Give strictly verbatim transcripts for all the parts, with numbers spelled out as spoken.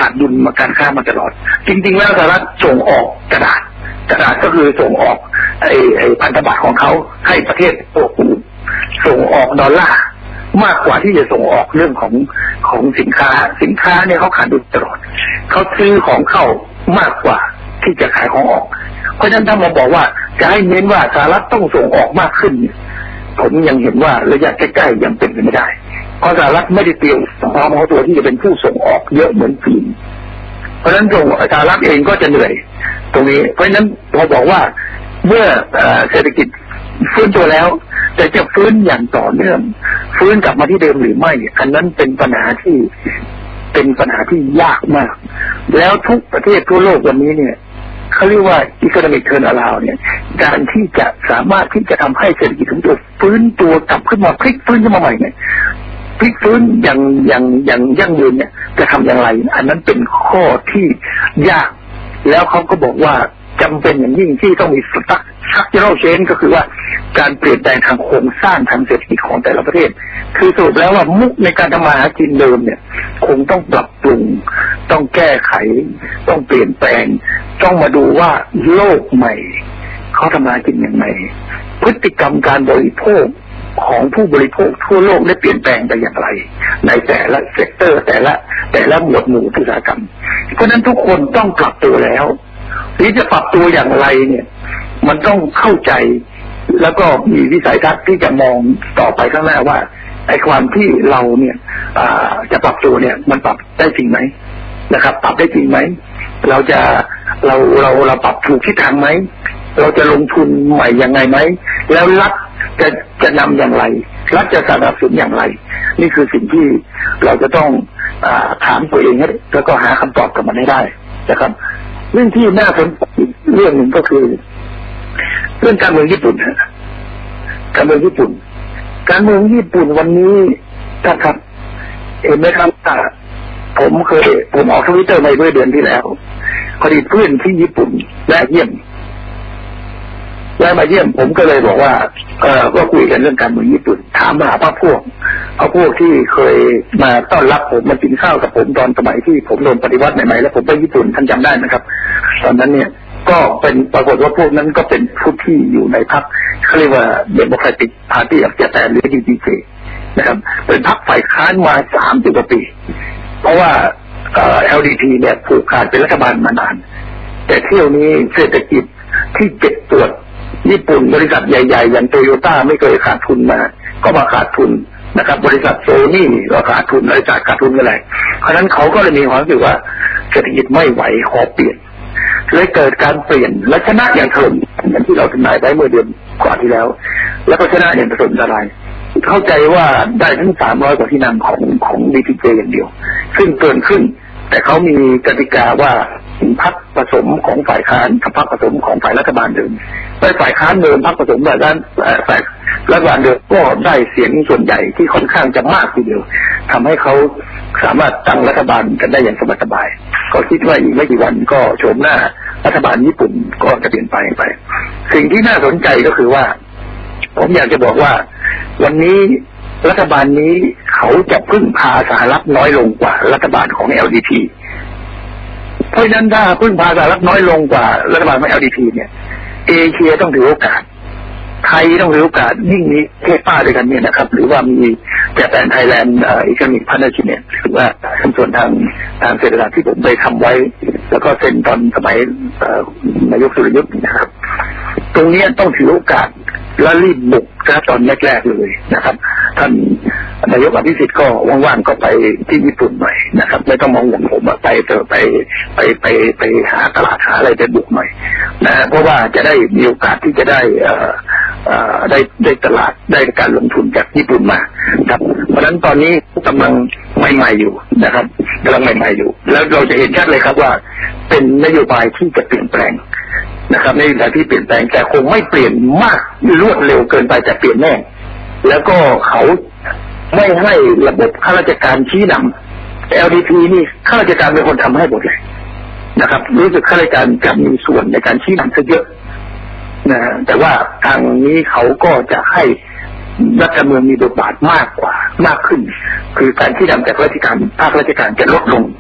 ดุลมาการค้ามาตลอดจริงๆแล้วสหรัฐส่งออกกระดาษกระดาษก็คือส่งออกไอ้ไอ้พันธบัตรของเขาให้ประเทศพวกอื่นส่งออกดอลลาร์มากกว่าที่จะส่งออกเรื่องของของสินค้าสินค้าเนี่ยเขาขาดดุลตลอดเขาซื้อของเข้ามากกว่าที่จะขายของออกเพราะฉะนั้นถ้ามาบอกว่าจะให้เน้นว่าสหรัฐต้องส่งออกมากขึ้นผมยังเห็นว่าระยะใกล้ๆยังเป็นไปไม่ได้เพราะสหรัฐไม่ได้เตรียมพร้อมของตัวที่จะเป็นผู้ส่งออกเยอะเหมือนจีนเพราะฉะนั้นส่งสหรัฐเองก็จะเหนื่อยตรงนี้เพราะฉะนั้นพอบอกว่าเมื่อเศรษฐกิจฟื้นตัวแล้วแต่จะฟื้นอย่างต่อเนื่องฟื้นกลับมาที่เดิมหรือไม่อันนั้นเป็นปัญหาที่เป็นปัญหาที่ยากมากแล้วทุกประเทศทั่วโลกวันนี้เนี่ยเขาเรียกว่า economic turnaround เนี่ยการที่จะสามารถที่จะทำให้เศรษฐกิจของตัวฟื้นตัวกลับขึ้นมาพลิกฟื้นขึ้นมาใหม่เนี่ยพลิกฟื้นอย่างอย่างอย่างยั่งยืนเนี่ยจะทำอย่างไรอันนั้นเป็นข้อที่ยากแล้วเขาก็บอกว่าจำเป็นอย่างยิ่งที่ต้องมีสตั๊กชักเจอร์เชนก็คือว่าการเปลี่ยนแปลงทางโครงสร้างทางเศรษฐกิจของแต่ละประเทศคือสรุปแล้วว่ามุกในการทำมาหากินเดิมเนี่ยคงต้องปรับปรุงต้องแก้ไขต้องเปลี่ยนแปลงต้องมาดูว่าโลกใหม่เขาทำมาหากินอย่างไรพฤติกรรมการบริโภคของผู้บริโภคทั่วโลกได้เปลี่ยนแปลงไปอย่างไรในแต่ละเซกเตอร์แต่ละแต่ละหมวดหมู่อุตสาหกรรมเพราะนั้นทุกคนต้องปรับตัวแล้วที่จะปรับตัวอย่างไรเนี่ยมันต้องเข้าใจแล้วก็มีวิสัยทัศน์ที่จะมองต่อไปข้างหน้าว่าไอ้ความที่เราเนี่ยจะปรับตัวเนี่ยมันปรับได้จริงไหมนะครับปรับได้จริงไหมเราจะเราเราเราปรับถูกทิศทางไหมเราจะลงทุนใหม่ยังไงไหมแล้วรัฐจะจะนำอย่างไรรัฐจะสนับสนุนอย่างไรนี่คือสิ่งที่เราจะต้องถามตัวเองแล้วก็หาคำตอบกับมันให้ได้นะครับเรื่องที่น่าสนใจเรื่องหนึ่งก็คือเรื่องการเมืองญี่ปุ่นการเมืองญี่ปุ่นการเมืองญี่ปุ่นวันนี้ท่านครับเห็นไหมครับผมเคยผมออกทวิตเตอร์ไปเมื่อเดือนที่แล้วพอดีเพื่อนที่ญี่ปุ่นและเยี่ยมและมาเยี่ยมผมก็เลยบอกว่าเออก็คุยกันเรื่องการเมืองญี่ปุ่นถามหาพวกพวกเอาพวกที่เคยมาต้อนรับผมมากินข้าวกับผมตอนสมัยที่ผมโดนปฏิวัติใหม่ๆแล้วผมไปญี่ปุ่นท่านจำได้นะครับตอนนั้นเนี่ยก็เป็นปรากฏว่าพวกนั้นก็เป็นผู้ที่อยู่ในพรรคเขาเรียกว่า Democratic Party of Japan หรือ ดี ดี เจ นะครับเป็นพรรคฝ่ายค้านมาสามสิบกว่าปีเพราะว่าเอ่อ แอล ดี พี เนี่ยผูกขาดเป็นรัฐบาลมานานแต่เที่ยวนี้เศรษฐกิจที่เจ็บปวดญี่ปุ่นบริษัทใหญ่ๆอย่างโตโยต้าไม่เคยขาดทุนมาก็มาขาดทุนนะครับบริษัทโซนี่ก็ขาดทุนบริษัทขาดทุนกันเลยเพราะฉะนั้นเขาก็เลยมีความรู้สึกว่าเศรษฐกิจไม่ไหวขอเปลี่ยนเลยเกิดการเปลี่ยนและชนะอย่างถล่มอย่างที่เราทำนายไว้เมื่อเดือนกว่าที่แล้วแล้วก็ชนะอย่างถล่มทลายเข้าใจว่าได้ทั้งสามร้อยกว่าที่นั่งของของ ดี ที เจ อย่างเดียวซึ่งเกินขึ้นแต่เขามีกติกาว่าพรรคผสมของฝ่ายค้านกับพรรคผสมของฝ่ายรัฐบาลเดิมไปฝ่ายค้านเดิมพรรคผสมฝ่ายด้านฝ่ายรัฐบาลเดิมก็ได้เสียงส่วนใหญ่ที่ค่อนข้างจะมากทีเดียวทำให้เขาสามารถตั้งรัฐบาลกันได้อย่างสบายๆก็คิดว่าอีกไม่กี่วันก็โฉมหน้ารัฐบาลญี่ปุ่นก็จะเปลี่ยนไปไปสิ่งที่น่าสนใจก็คือว่าผมอยากจะบอกว่าวันนี้รัฐบาลนี้เขาจะพึ่งพาสหรัฐน้อยลงกว่ารัฐบาลของ แอล ดี พี เพราะฉะนั้นถ้าพึ่งพาสหรัฐน้อยลงกว่ารัฐบาลของ แอล ดี พี เนี่ยเอเชียต้องถือโอกาสไทยต้องถือโอกาสยิ่งนี้เทศป้าด้วยกันเนี่ยนะครับหรือว่ามีแต่แปนไทยแลนด์อีกนิคพันธกิจเนี่ยถือว่าเป็นส่วนทางทางเศรษฐศาสตร์ที่ผมไปทำไว้แล้วก็เซ็นตอนสมัยนายกสุรยุทธ์นะครับตรงนี้ต้องถือโอกาสและรีบบุกนะตอนแรกๆเลยนะครับท่านนายกอภิสิทธิ์ก็ว่างๆก็ไปที่ญี่ปุ่นหน่อยนะครับไม่ต้องมองอย่างผมไปเจอไปไปไปไปหาตลาดหาอะไรไปบุกหน่อยนะเพราะว่าจะได้มีโอกาสที่จะได้ได้ได้ตลาดได้การลงทุนจากญี่ปุ่นมาครับเพราะฉะนั้นตอนนี้กำลังใหม่ๆอยู่นะครับกำลังใหม่ๆอยู่แล้วเราจะเห็นชัดเลยครับว่าเป็นนโยบายที่จะเปลี่ยนแปลงนะครับในทางที่เปลี่ยนแปลงแต่คงไม่เปลี่ยนมากรวดเร็วเกินไปแต่เปลี่ยนแน่แล้วก็เขาไม่ให้ระบบข้าราชการชี้นำ แอล ดี พี นี่ข้าราชการเป็นคนทำให้หมดเลยนะครับรู้สึกข้าราชการจะมีส่วนในการชี้นำซะเยอะนะแต่ว่าทางนี้เขาก็จะให้รัฐการเมืองมีบทบาทมากกว่ามากขึ้นคือการชี้นำจากราชการภาคราชการจะลดลง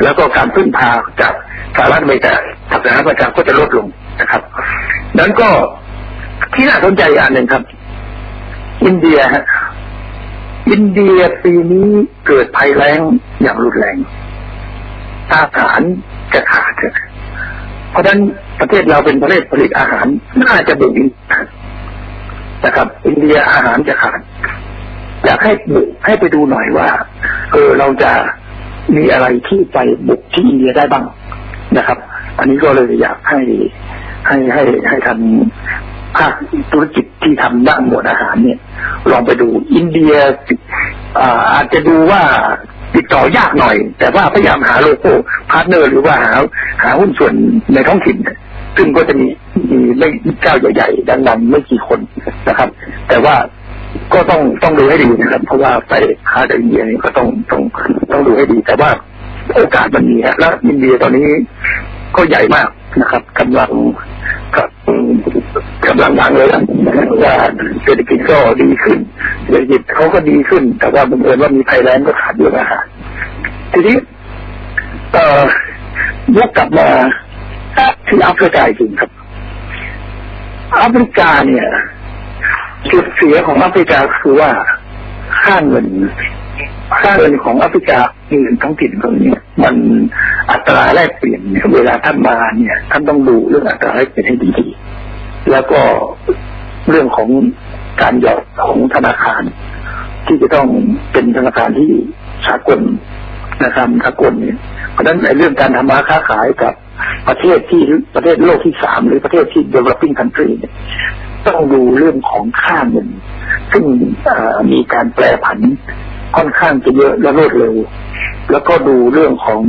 แล้วก็การพึ่งพาจากสหรัฐอเมริกาจากสหรัฐอเมริกาก็จะลดลงนะครับนั้นก็ที่น่าสนใจอันหนึ่งครับอินเดียฮะอินเดียปีนี้เกิดภัยแล้งอย่างรุนแรงอาหารจะขาดเพราะฉะนั้นประเทศเราเป็นประเทศผลิตอาหารน่าจะบุกอินเดียนะครับอินเดียอาหารจะขาดอยากให้บุกให้ไปดูหน่อยว่าเออเราจะมีอะไรที่ไปบุกที่อินเดียได้บ้างนะครับอันนี้ก็เลยอยากให้ให้ให้ให้ทำภาคธุรกิจที่ทำด้านหมวดอาหารเนี่ยลองไปดูอินเดียอาจจะดูว่าติดต่อยากหน่อยแต่ว่าพยายามหาโลโก้พาร์ทเนอร์หรือว่าหาหาหุ้นส่วนในท้องถิ่นซึ่งก็จะมีมีไม่เจ้าใหญ่ๆดังๆไม่กี่คนนะครับแต่ว่าก็ต้องต้องดูให้ดีนะครับเพราะว่าไปหาจากอินเดียนี่ก็ต้องต้องต้องดูให้ดีแต่ว่าโอกาสมันมีฮะแล้วอินเดียตอนนี้ก็ใหญ่มากนะครับกำลังกับกำลังดังเลยนะว่าเศรษฐกิจก็ดีขึ้นเศรษฐกิจเขาก็ดีขึ้นแต่ว่าบังเอิญว่ามีภัยแล้งก็ขาดเรื่องอาหารทีนี้เอ่อยกกลับมาที่แอฟริกาจริงครับแอฟริกาเนี่ยจุดเสียของแอฟริกาคือว่าค่าเงินค่าเงินของแอฟริกาเงินท้องถิ่นตรงนี้มันอัตราแลกเปลี่ยนเนี่ยเวลาท่านมาเนี่ยท่านต้องดูเรื่องอัตราแลกเปลี่ยนให้ดีๆแล้วก็เรื่องของการหยอดของธนาคารที่จะต้องเป็นธนาคารที่สากลนะครับสากลเนี่ยเพราะฉะนั้นในเรื่องการทำมาค้าขายกับประเทศที่ประเทศโลกที่สามหรือประเทศที่ developing country เนี่ยต้องดูเรื่องของค่าเงินซึ่งมีการแปรผันค่อนข้างจะเยอะและรวดเร็วแล้วก็ดูเรื่องของ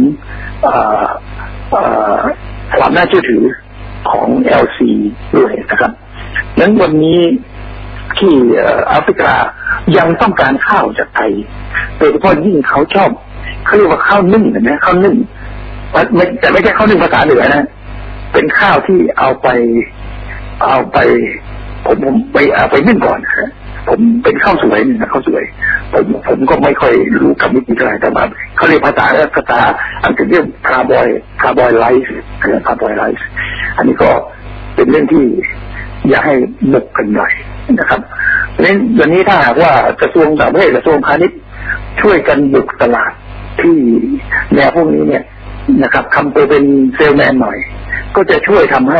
ความน่าเชื่อถือของ แอล ซี ด้วยนะครับนั้นวันนี้ที่แอฟริกายังต้องการข้าวจากไทยโดยเฉพาะยิ่งเขาชอบเขาเรียกว่าข้าวนึ่งนะข้าวนึ่งแต่ไม่ใช่ข้าวนึ่งภาษาเหนือนะเป็นข้าวที่เอาไปเอาไปผมผมไปเอาไปนึ่งก่อนนะผมเป็นข้าวสวยนี่นะข้าวสวยผมผมก็ไม่ค่อยรู้คำนี้เท่าไหร่แต่ว่าเขาเรียกภาษาภาษาอังกฤษเรียกคาร์บอยคาร์บอยไลซ์คาร์บอยไลซ์อันนี้ก็เป็นเรื่องที่อยากให้บุกกันหน่อยนะครับเพราะฉะนั้นวันนี้ถ้าหากว่ากระทรวงต่างประเทศกระทรวงพาณิชย์ช่วยกันบุกตลาดที่แนวพวกนี้เนี่ยนะครับทำตัวเป็นเซลแมนหน่อยก็จะช่วยทำให้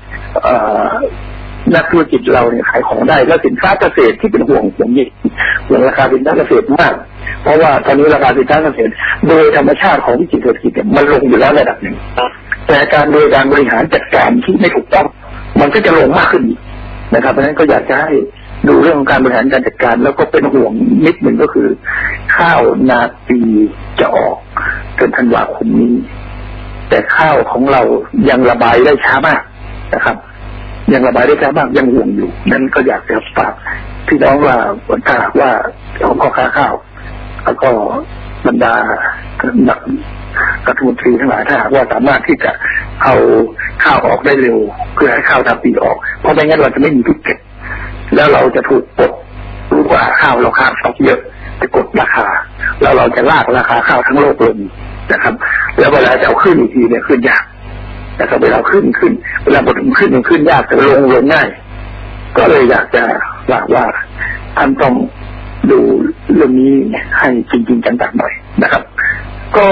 นักธุรกิจเราเนี่ยขายของได้แล้วสินค้าเกษตรที่เป็นห่วงห่วงยิ่งห่วงราคาสินค้าเกษตรมากเพราะว่าตอนนี้ราคาสินค้าเกษตรโดยธรรมชาติของวิกฤตเศรษฐกิจเนี่ยมันลงอยู่แล้วระดับหนึ่งแต่การโดยการบริหารจัดการที่ไม่ถูกต้องมันก็จะลงมากขึ้นนะครับเพราะฉะนั้นก็อยากจะให้ดูเรื่องของการบริหารการจัดการแล้วก็เป็นห่วงนิดหนึ่งก็คือข้าวนาปีจะออกเดือนธันวาคมนี้แต่ข้าวของเรายังระบายได้ช้ามากนะครับยังระบายได้ช้ามากยังห่วงอยู่นั้นก็อยากจะฝากพี่น้องว่าถ้าหากว่าของพ่อค้าข้าวแล้วก็บรรดานักรัฐมนตรีทั้งหลายถ้าหากว่าสามารถที่จะเอาข้าวออกได้เร็วเพื่อให้ข้าวนาปีออกเพราะไม่งั้นเราจะไม่มีทุกเก็บแล้วเราจะถูกกดรู้ว่าข้าวเราข้าวสต็อกเยอะจะกดราคาแล้วเราจะลากราคาข้าวทั้งโลกลงนะครับแล้วเวลาจะเอาขึ้นอีกทีเนี่ยขึ้นยากแต่ถ้าเวลาขึ้นขึ้นเวลาบทขึ้นมันขึ้นยากแต่ลงลงง่ายก็เลยอยากจะว่าว่าท่านต้องดูเรื่องนี้ให้จริงๆจังๆหน่อยนะครับก็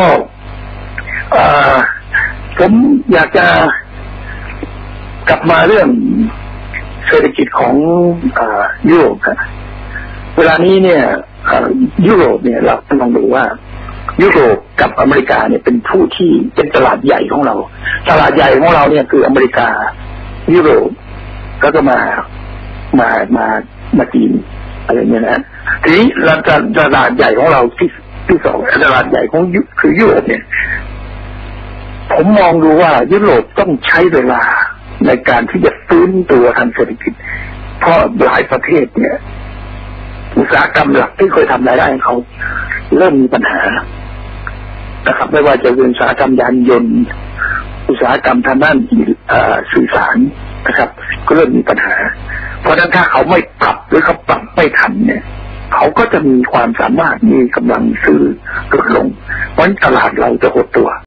ผมอยากจะกลับมาเรื่องเศรษฐกิจของยุโรปครับเวลานี้เนี่ยยุโรปเนี่ยเราต้องดูว่ายุโรปกับอเมริกาเนี่ยเป็นผู้ที่เป็นตลาดใหญ่ของเราตลาดใหญ่ของเราเนี่ยคืออเมริกายุโรปก็จะมามามามาจีนอะไรเงี้ยนะทีนี้ตลาดใหญ่ของเราที่ที่สองตลาดใหญ่ของคือยุโรปเนี่ยผมมองดูว่ายุโรปต้องใช้เวลาในการที่จะฟื้นตัวทางเศรษฐกิจเพราะหลายประเทศเนี่ยอุตสาหกรรมหลักที่เคยทำรายได้ของเขาเริ่มมีปัญหานะครับไม่ว่าจะเป็นอุตสาหกรรมยานยนต์อุตสาหกรรมทางด้านสื่อสารนะครับก็เริ่มมีปัญหาเพราะฉะนั้นถ้าเขาไม่ปรับหรือเขาปรับไม่ทันเนี่ยเขาก็จะมีความสามารถมีกำลังซื้อลดลงเพราะตลาดเราจะหดตัว